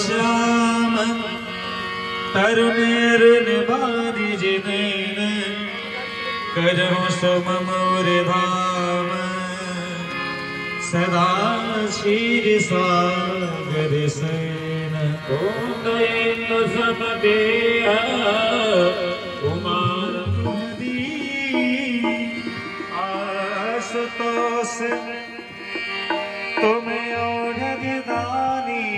श्याम तरुणेर निबारी जिनेन करहु सुममोर धाम सदा क्षीर सागर सेन इंद्र समदेह कुमार आशुतोष तुम्हें ओढ़ दानी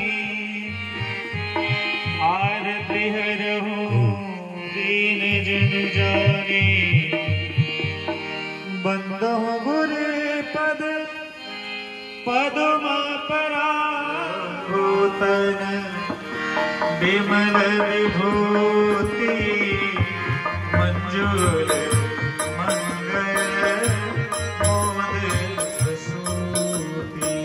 आरती हरहु दीन जन जानी बंदो गुरे पद पदमा पराभूतन विमल विभूति मंजूर मंगल मोद प्रसूति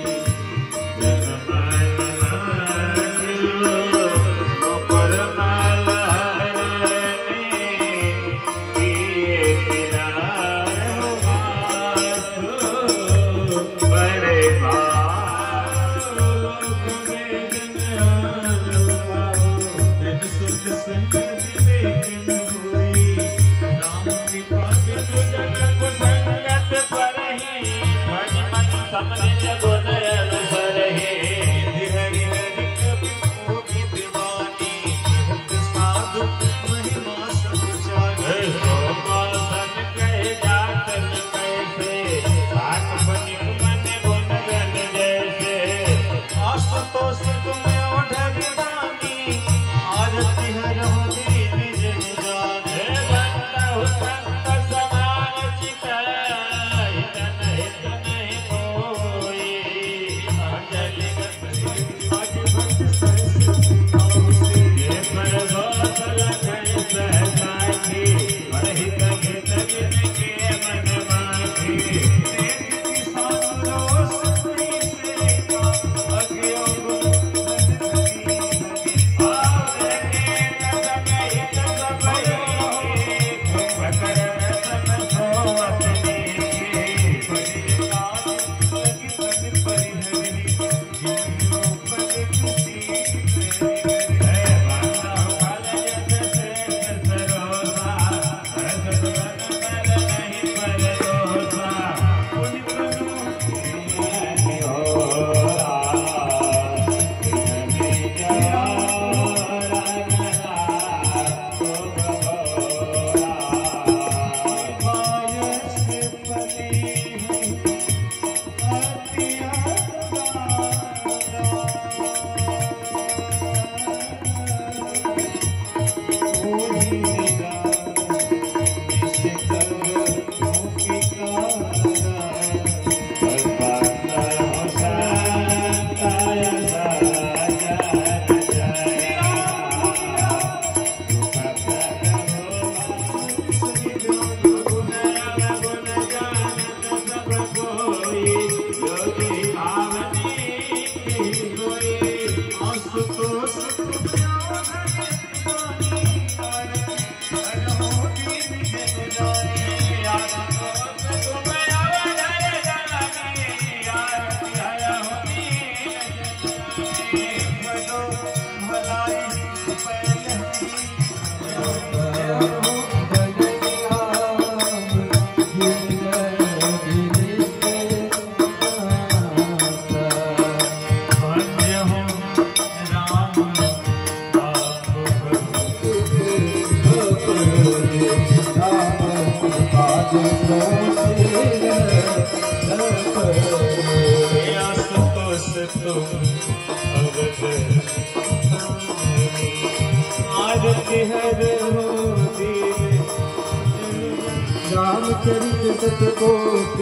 रामचरित सतकोट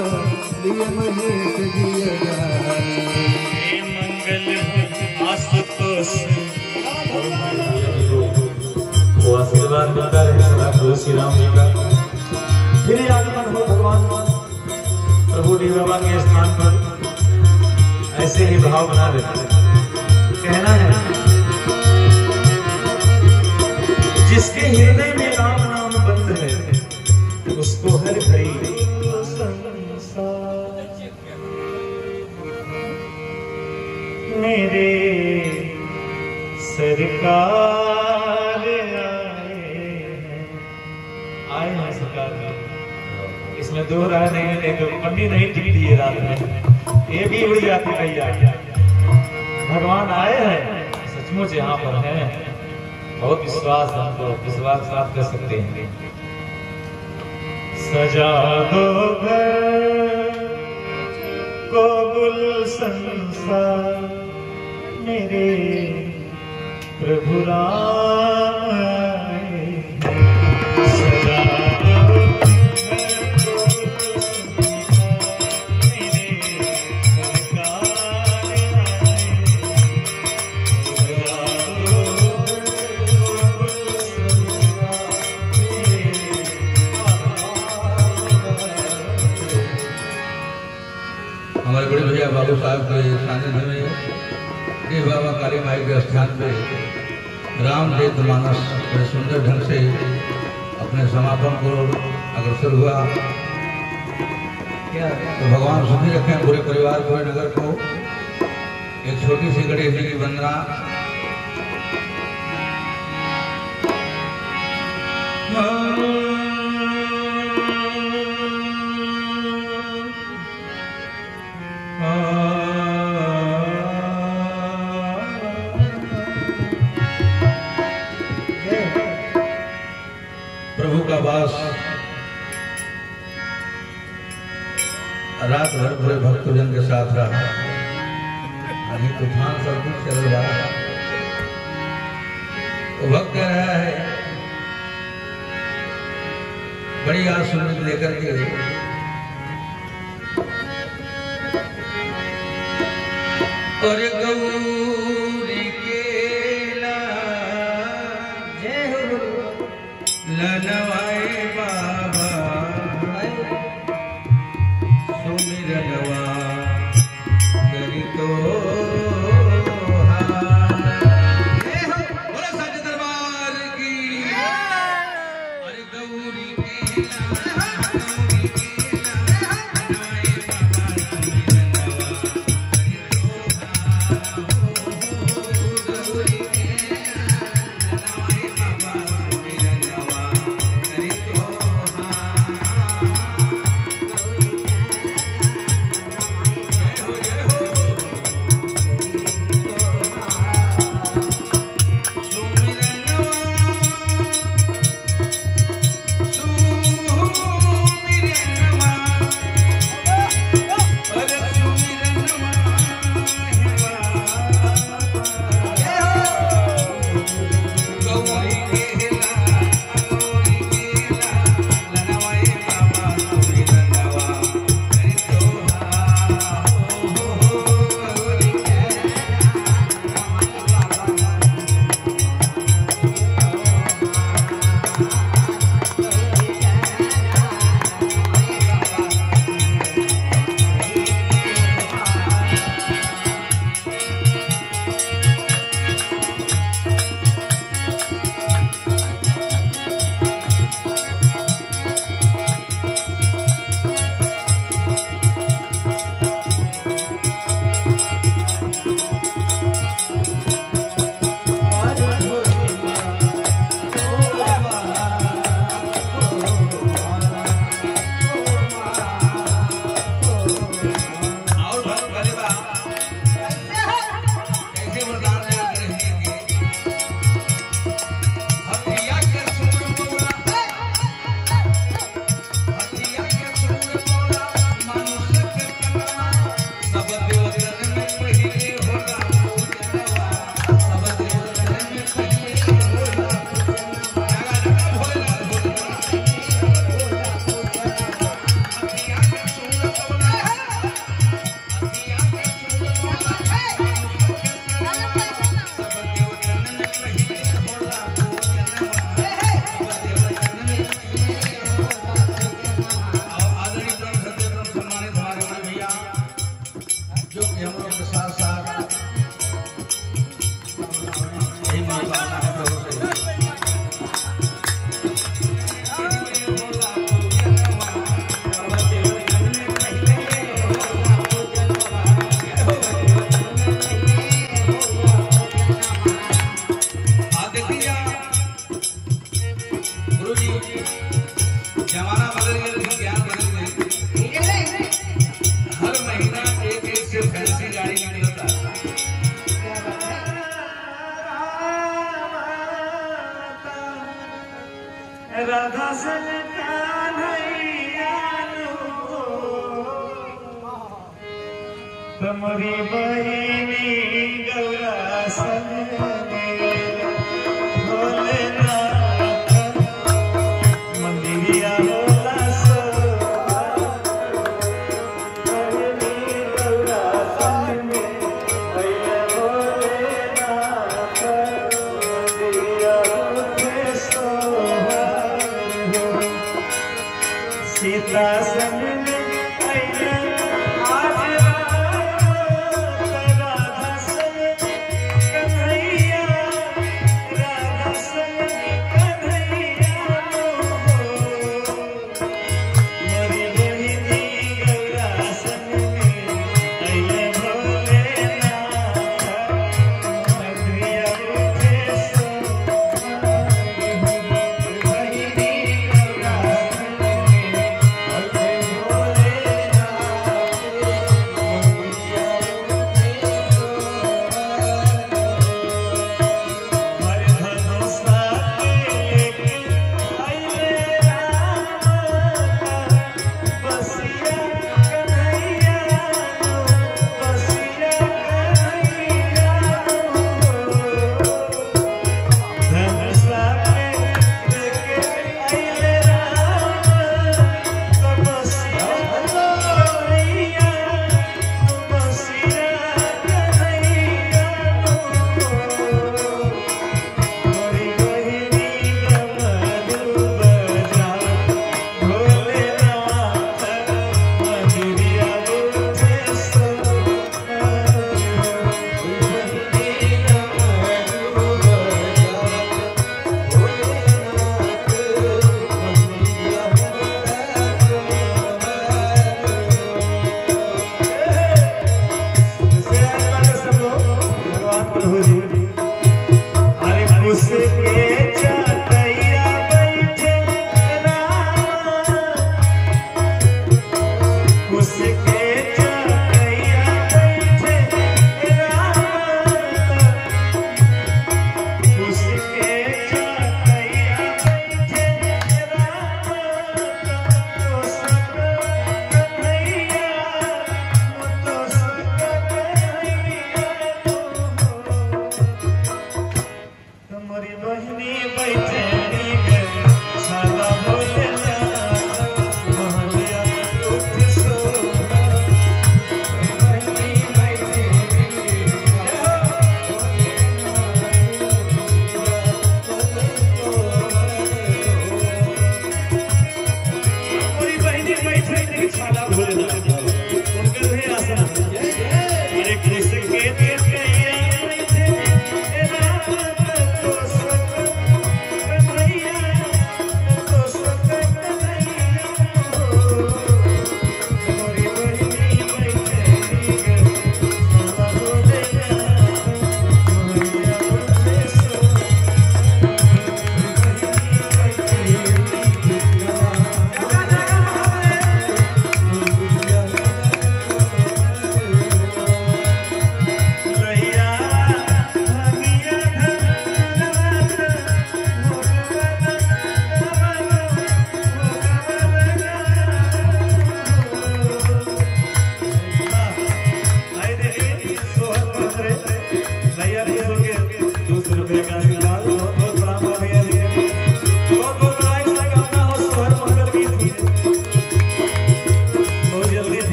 लिय महेश जिय मंगल आशुतोष वो आशीर्वाद मिलता रहे सदा प्रभु श्री राम जी का। फिर आगमन हो भगवान प्रभु बाबा के स्थान पर ऐसे ही भाव बना देते कहना है जिसके हृदय में राम नाम बंद है उसको हर घड़ी मेरे सरकार आए हैं सरकार। इसमें दो राय नहीं है, एक पन्नी नहीं टिकती है रात में, ये भी उड़ जाती भैया। भगवान आए हैं, सचमुच यहाँ पर हैं, बहुत विश्वास, हमको विश्वास साथ कर सकते हैं। सजा दो घर को गुलशन सा मेरे प्रभु राम आए। सजा दो घर को गुलशन सा मेरे सरकार आए। सजा दो घर को गुलशन सा मेरे हमारे बड़े भैया बाबू साहब के सानिध्य में ये बाबा काली माई के स्थान पे रामचरित मानस बड़े सुंदर ढंग से अपने समापन को अग्रसर हुआ। तो भगवान सुखी रखें पूरे परिवार पूरे नगर को। एक छोटी सी गणेश जी की वंदना। प्रभु का वास रात भर पूरे भक्तजन के साथ रहा। अभी तूफान सब कुछ चल रहा है, तो भक्त कह रहा है बड़ी आस उम्मीद लेकर के और गौरी के लनवाए बाबा सुमिरनवा करी तो सच दरबार की। अरे गौरी के एक से फैंसी गाड़ी निकलता। राधा सन तमरी बहिनी गौरा सन भोलेनाथ मंदिरिया होला सोहा बहिनी गौरा सन भैया भोलेनाथ मंदिरिया होते सोहा सीता संग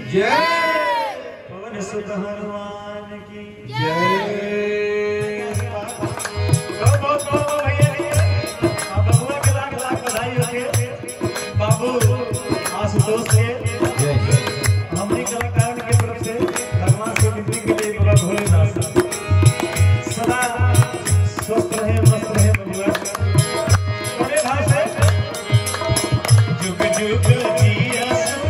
जय पवन सुत हनुमान की जय। बहुत भैया बबुआ के लाख लाख बधाई होके बाबू आशुतोष के हमने कलाकार के तरफ से भगवान से विनती के लिए बड़ा भोलेनाथ सदा स्वस्थ रहे मस्त रहे बबुआ बड़े भाव से जुग जुग जिया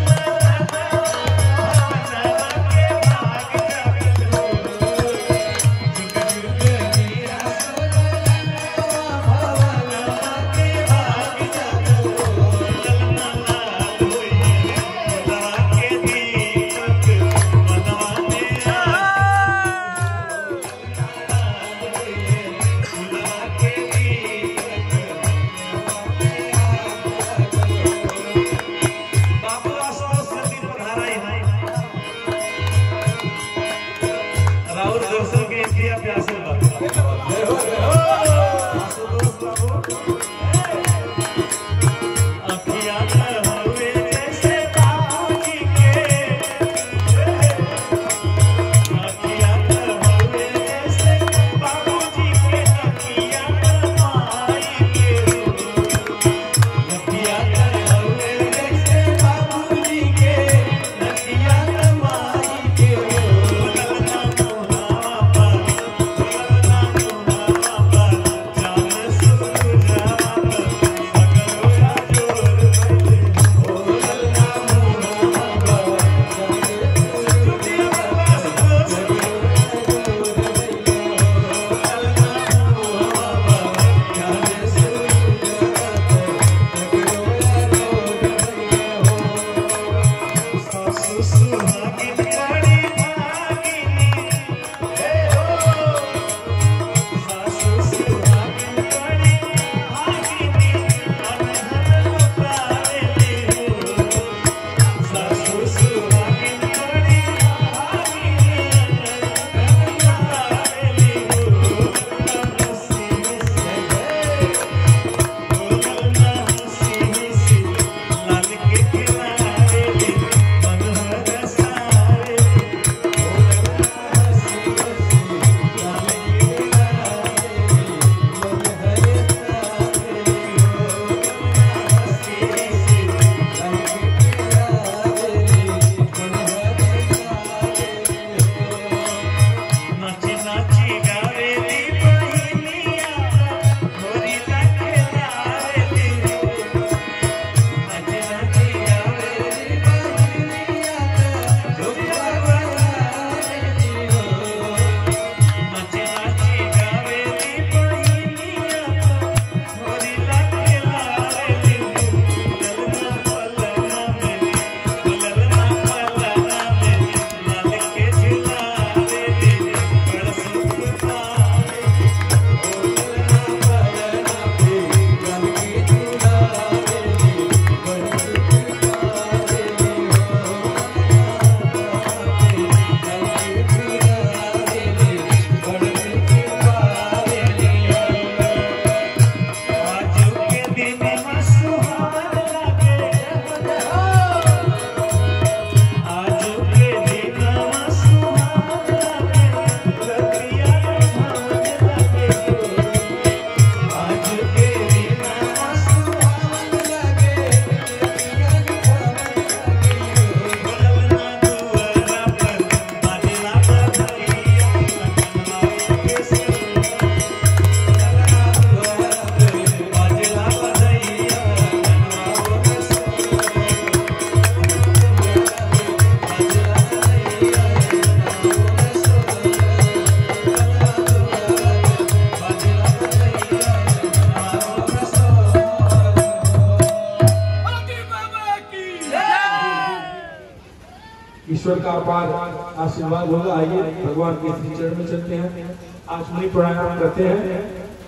ईश्वर का अपार आशीर्वाद होगा। आइए भगवान के श्री चरण में चलते हैं, आचमनी प्राणायाम करते हैं।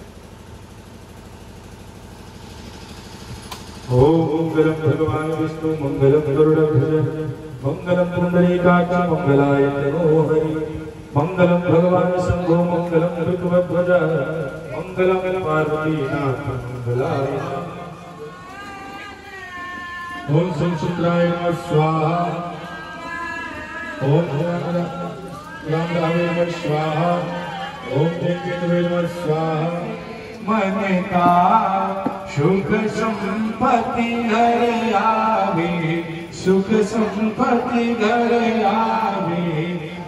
ओम मंगलम भगवान विष्णु मंगलम गरुड़ध्वज मंगलम पुंडरीकाक्ष मंगलाय तनोहरि मंगलम भगवान शंभो मंगलम ऋतुध्वज मंगलम पार्वतीनाथ मंगलाय। ओम संसुत्राय नमः स्वाहा। ओम राम राम स्वाहा, ओम केतवे स्वाहा। मन का सुख संपत्ति घर आवे, सुख संपत्ति घर आवे,